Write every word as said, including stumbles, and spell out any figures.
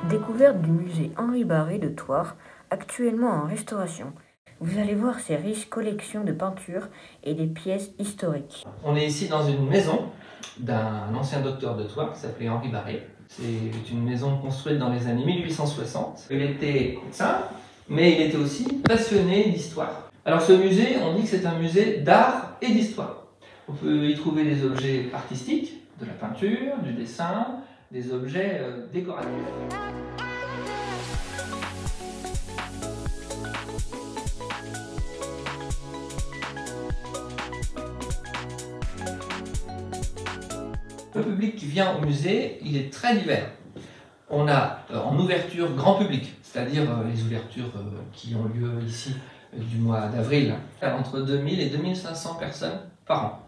Découverte du musée Henri Barré de Thouars, actuellement en restauration. Vous allez voir ses riches collections de peintures et des pièces historiques. On est ici dans une maison d'un ancien docteur de Thouars qui s'appelait Henri Barré. C'est une maison construite dans les années mille huit cent soixante. Il était médecin, mais il était aussi passionné d'histoire. Alors ce musée, on dit que c'est un musée d'art et d'histoire. On peut y trouver des objets artistiques, de la peinture, du dessin, des objets euh, décoratifs. Le public qui vient au musée, il est très divers. On a euh, en ouverture grand public, c'est-à-dire euh, les ouvertures euh, qui ont lieu ici euh, du mois d'avril, entre deux mille et deux mille cinq cents personnes par an.